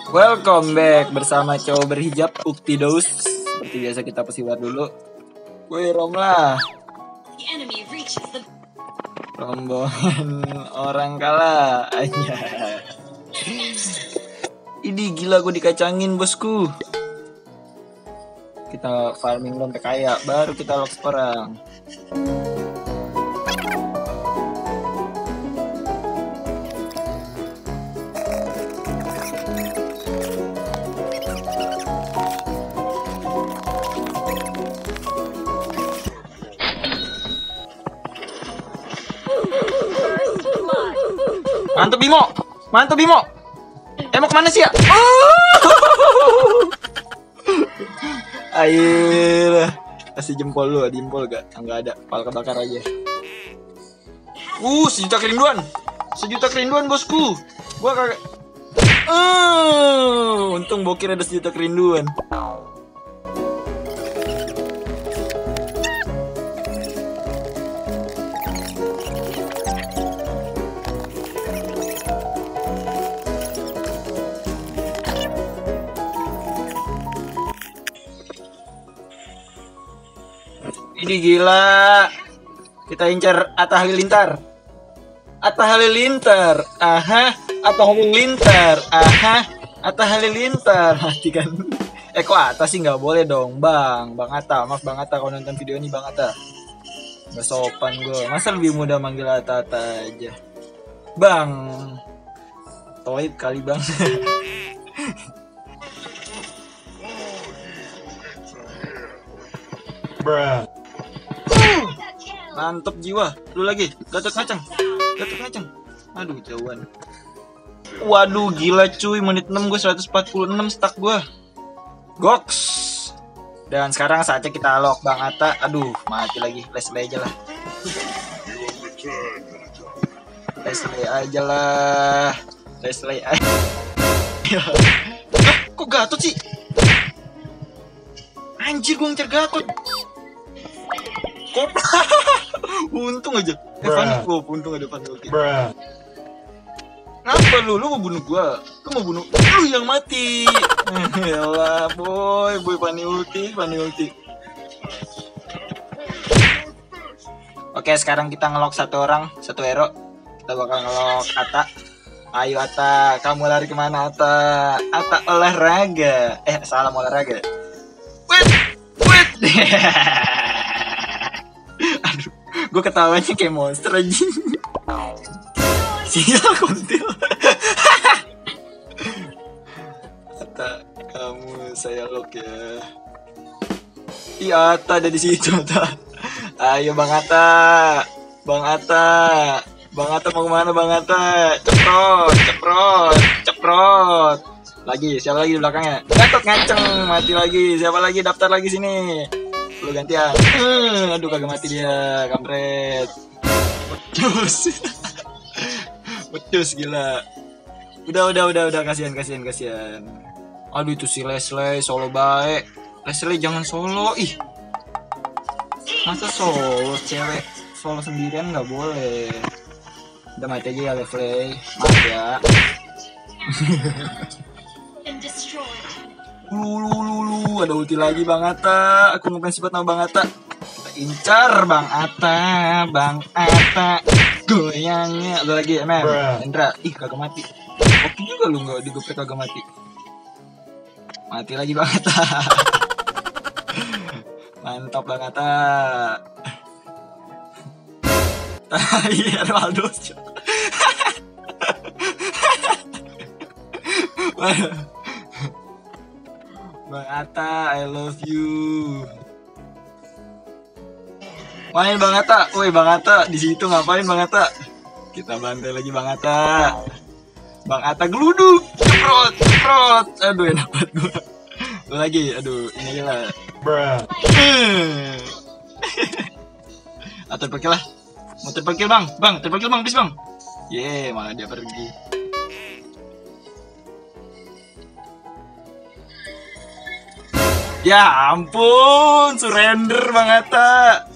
Welcome back bersama cowok berhijab Uktidos. Seperti biasa kita pesiwar dulu. Woi Romlah. Rombongan orang kalah aja. Ini gila gue dikacangin bosku. Kita farming sampai kaya baru kita lock orang. Mantap Bimo, mantap Bimo. Mau kemana sih ya? Air, kasih jempol lu, ada jempol gak? Enggak ada, pal kebakar aja. Sejuta kerinduan bosku. Gua kagak. Untung bokir ada sejuta kerinduan. Ini gila. Kita incar Atta Halilintar. Atta Halilintar. Aha, Atta Halilintar. Aha, Atta Halilintar. Mati kan. Kok Atta sih nggak boleh dong, Bang. Bang Atta, maaf Bang Atta kalau nonton video ini Bang Atta. Nggak sopan gue. Masa lebih mudah manggil Atta aja. Bang. Toib kali Bang. Bruh. Mantep jiwa. Lu lagi. Gatot ngacang. Aduh jauhan. Waduh gila cuy. Menit 6 gue 146 stack gue. Goks. Dan sekarang saatnya kita lock Bang Atta. Aduh mati lagi. Let's play aja lah. Kok Gatot sih? Anjir gue ngejar Gatot. Kok untung aja. Untung ada Fanny ulti. Kenapa lu mau bunuh gua? Lu mau bunuh lu yang mati. Yalah boy Fanny ulti. Oke, sekarang kita ngelok satu orang, satu hero. Kita bakal ngelok Atta. Ayo Atta, kamu lari kemana Atta? Atta olahraga. Salah olahraga. Wait. Aduh, gue ketawanya kayak monster aja. Sial kontil. Atta, kamu saya lock ya. Iya Atta ada di situ Atta. Ayo Bang Atta. Bang Atta mau kemana Bang Atta? Ceprot. Lagi, siapa lagi di belakangnya? Gatot ngaceng, mati lagi. Siapa lagi? Daftar lagi sini. Lu gantian. Aduh kagak mati dia, kampret. Betus gila. Udah kasihan. Aduh itu si Leslie solo baik. Leslie jangan solo. Ih. Masa solo cewek solo sendirian nggak boleh. Udah mati aja ya Leslie. Maaf ya. Lu ada ulti lagi Bang Atta. Aku ngefans banget sama Bang Atta. Kita incar Bang Atta. Goyangnya ada lagi Endra. Ih kagak mati. Oke juga lu nggak digopek kagak mati. Mati lagi Bang Atta. Mantap Bang Atta. Iya Ronaldo. Bang Atta, I love you. Main Bang Atta, woi Bang Atta di situ ngapain Bang Atta? Kita bantai lagi Bang Atta. Bang Atta geluduk, ceprot. Aduh enak banget gue. Lu lagi, aduh ini aja lah. Terpakil lah. Mau terpakil Bang, please Bang. Malah dia pergi. Ya ampun, surrender Bang Atta.